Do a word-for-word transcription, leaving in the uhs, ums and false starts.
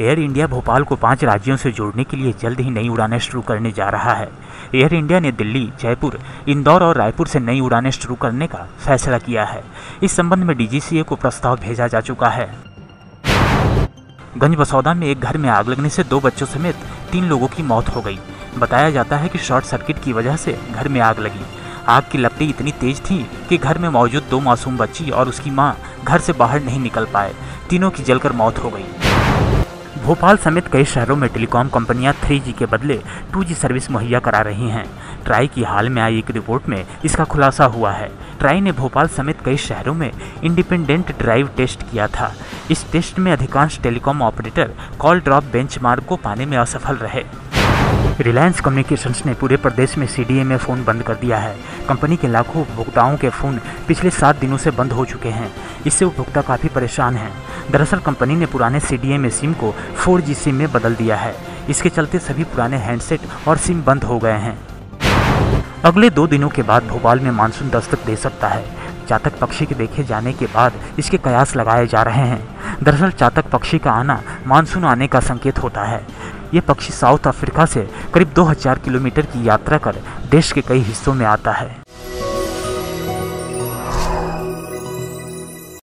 Air India Bhopal को पांच राज्यों से जोड़ने के लिए जल्द ही नई उड़ानें शुरू करने जा रहा है। एयर इंडिया ने दिल्ली, जयपुर, इंदौर और रायपुर से नई उड़ानें शुरू करने का फैसला किया है। इस संबंध में डी जी सी ए को प्रस्ताव भेजा जा चुका है। गंजबसौदा में एक घर में आग लगने से दो बच्चों समेत तीन लोगों की मौत हो गई। बताया जाता है कि शॉर्ट सर्किट की वजह से घर में आग लगी। आग की लपटें इतनी तेज थीं कि घर में मौजूद दो मासूम बच्ची और उसकी मां घर से बाहर नहीं निकल पाए। तीनों की जलकर मौत हो गई। भोपाल समेत कई शहरों में टेलीकॉम कंपनियां थ्री जी के बदले टू जी सर्विस मुहैया करा रही हैं। ट्राई की हाल में आई एक रिपोर्ट में इसका खुलासा हुआ है। ट्राई ने भोपाल समेत कई शहरों में इंडिपेंडेंट ड्राइव टेस्ट किया था। इस टेस्ट में अधिकांश telecom operator call drop benchmark को पाने में असफल रहे। रिलायंस कम्युनिकेशंस ने पूरे प्रदेश में C D M A phone बंद कर दिया है। कंपनी के लाखों उपभोक्ताओं के फ़ोन पिछले सात दिनों से बंद हो चुके हैं। इससे उपभोक्ता काफ़ी परेशान हैं। दरअसल कंपनी ने पुराने C D M A SIM को फोर जी सिम में बदल दिया है। इसके चलते सभी पुराने हैंडसेट और सिम बंद हो गए हैं। अगले दो दिनों के बाद भोपाल में मानसून दस्तक दे सकता है। चातक पक्षी के देखे जाने के बाद इसके कयास लगाए जा रहे हैं। दरअसल चातक पक्षी का आना मानसून आने का संकेत होता है। ये पक्षी साउथ अफ्रीका से करीब दो हज़ार किलोमीटर की यात्रा कर देश के कई हिस्सों में आता है।